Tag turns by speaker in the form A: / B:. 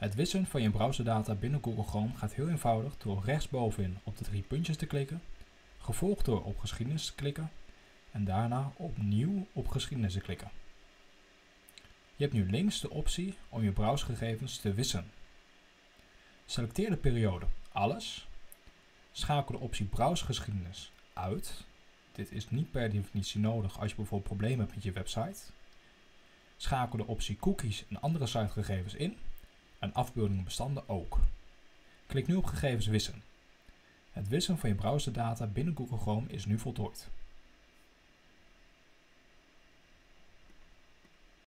A: Het wissen van je browserdata binnen Google Chrome gaat heel eenvoudig door rechtsbovenin op de 3 puntjes te klikken, gevolgd door op geschiedenis te klikken en daarna opnieuw op geschiedenis te klikken. Je hebt nu links de optie om je browsergegevens te wissen. Selecteer de periode alles, schakel de optie browsergeschiedenis uit. Dit is niet per definitie nodig als je bijvoorbeeld problemen hebt met je website. Schakel de optie cookies en andere sitegegevens in en afbeeldingen en bestanden ook. Klik nu op gegevens wissen. Het wissen van je browserdata binnen Google Chrome is nu voltooid.